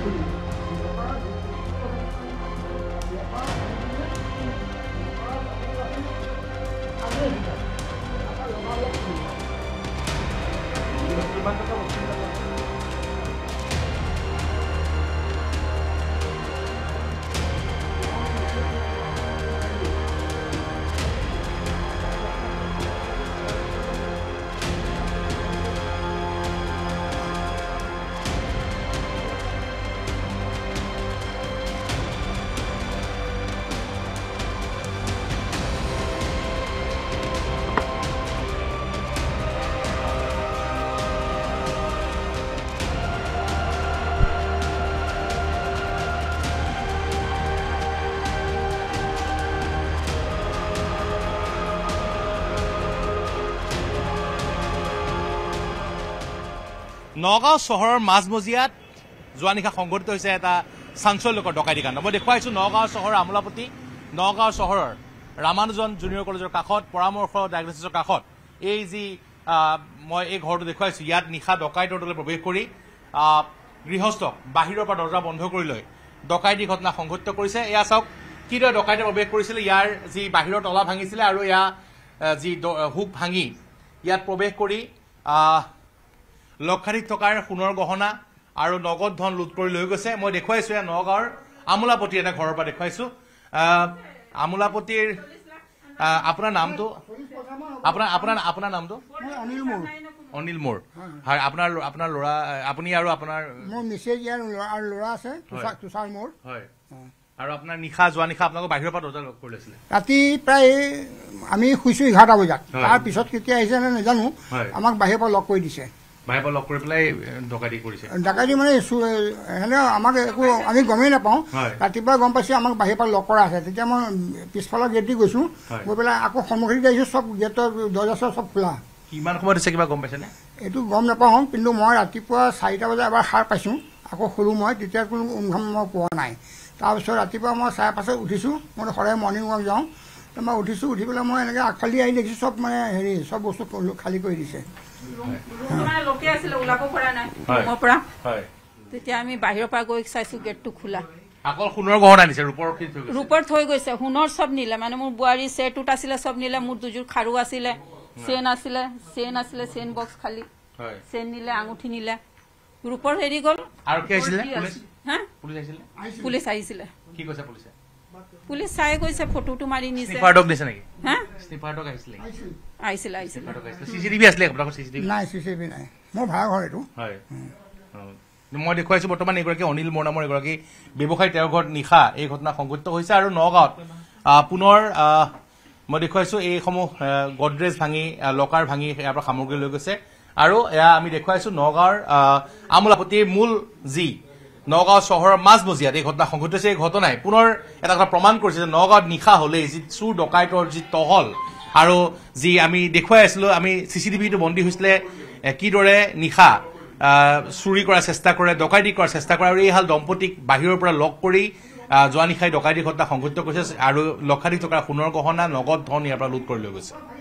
নগাঁও চহৰৰ মাজমজিয়াত যোৱা নিশা সংঘটিত হৈছে এটা চাঞ্চল্যকৰ ডকাইতি কাণ্ড। মই দেখুৱাইছো নগাঁও চহৰৰ আমোলাপতি, নগাঁও চহৰৰ ৰামানুজন জুনিয়ৰ কলেজৰ কাষত, পৰামৰ্শ ডায়েগনষ্টিছৰ কাষত এই যি মই এই ঘৰটো দেখুৱাইছো, ইয়াত নিশা ডকাইতৰ দলে প্ৰৱেশ কৰি গৃহস্থক বাহিৰৰ পৰা দৰ্জা বন্ধ কৰি লৈ ডকাইতি ঘটনা সংঘটিত কৰিছে। এয়া চাওক কিদৰে ডকাইতে প্ৰৱেশ কৰিছিলে। ইয়াৰ যি বাহিৰৰ তলা ভাঙিছিলে আৰু এয়া যি হুক ভাঙি ইয়াত প্ৰৱেশ কৰি লক্ষাধিক টকাৰ সোণৰ গহনা আৰু নগদ ধন লুট কৰি লৈ গৈছে। মই দেখুৱাইছো এয়া নগাঁৱৰ আমোলাপতিৰ এটা ঘৰৰ পৰা দেখুৱাইছো। আমোলাপতিৰ আপোনাৰ নামটো আপোনাৰ নামটো অনিল মোৰ। হয়, আপোনাৰ ল'ৰা আপুনি আৰু আপোনাৰ ল'ৰা আছে তুষাৰ মোৰ। হয়, আৰু আপোনাৰ যোৱা নিশা আপোনালোকৰ বাহিৰৰ পৰা দৰ্জা লগ কৰি লৈছিলে। ৰাতি প্ৰায় আমি শুইছো 11টা বজাত। তাৰ পিছত কেতিয়া আহিছে নাজানো, আমাক বাহিৰৰ পৰা লগ কৰি দিছে। বাহিৰৰ পৰা লগ কৰি পেলাই ডকাইতি কৰিছে। ডকাইতি মানে আমাক একো আমি গমেই নাপাওঁ। ৰাতিপুৱা গম পাইছো আমাক বাহিৰৰ পৰা লগ কৰা আছে। তেতিয়া মই পিছফালৰ গেট দি গৈছো, গৈ পেলাই আকৌ সন্মুখেদি আহিছো, চব গেটৰ দৰ্জা চব খোলা। কিমান সময়ত হৈছে কিবা গম পাইছেনে? এইটো গম নাপাওঁ, কিন্তু মই ৰাতিপুৱা 4টা বজাত এবাৰ সাৰ পাইছো, আকৌ শুলো মই, তেতিয়া কোনো উমঘাম মই পোৱা নাই। তাৰপিছত ৰাতিপুৱা মই 5:30 উঠিছো, মই সদায় মৰ্ণিং ৱাক যাওঁ। মই উঠিছো, উঠি পেলাই মই এনেকৈ আগফালি আহি দেখিছো চব মানে চব বস্তু খালী কৰি দিছে। তেতিয়া আমি বাহিৰৰ পৰা গৈ চাইছো গেটটো খোলা। আকৌ সোণৰ গহনা দিছে, ৰূপৰ থৈ গৈছে, সোণৰ চব নিলে। মানে মোৰ বোৱাৰী চেটুট আছিলে, চব নিলে। মোৰ দুযোৰ খাৰু আছিলে, চেইন আছিলে, চেইন বক্স খালী, চেইন নিলে, আঙুঠি নিলে, ৰূপৰ হেৰি গ'ল। আৰু কি আহিছিলে? পুলিচ আহিছিলে। কি কৈছে পুলিচে? পুলিচ চাই গৈছে, ফটোটো মাৰি নিছে। মই দেখুৱাইছো বৰ্তমান এগৰাকী অনিল মোৰ নামৰ এগৰাকী ব্যৱসায়ী, তেওঁৰ ঘৰত নিশা এই ঘটনা সংঘটিত হৈছে। আৰু নগাঁৱত পুনৰ মই দেখুৱাইছো এইসমূহ গডৰেজ ভাঙি, লকাৰ ভাঙি ইয়াৰ পৰা সামগ্ৰী লৈ গৈছে। আৰু এয়া আমি দেখুৱাইছো নগাঁৱৰ আমোলাপতিৰ মূল যি নগাঁও চহৰৰ মাজমজিয়াত এই ঘটনা সংঘটিত হৈছে। এই ঘটনাই পুনৰ এটা কথা প্ৰমাণ কৰিছে যে নগাঁৱত নিশা হলেই যি চুৰ ডকাইতৰ যি টহল, আৰু যি আমি দেখুৱাই আছিলো, আমি CCTVটো বন্দী হৈছিলে কিদৰে নিশা চুৰি কৰাৰ চেষ্টা কৰে, ডকাইতি কৰাৰ চেষ্টা কৰে। আৰু এইহাল দম্পতীক বাহিৰৰ পৰা লগ কৰি যোৱা নিশাই ডকাইতি ঘটনা সংঘটিত কৰিছে আৰু লক্ষাধিক টকাৰ সোণৰ গহনা, নগদ ধন ইয়াৰ পৰা লুট কৰি লৈ গৈছে।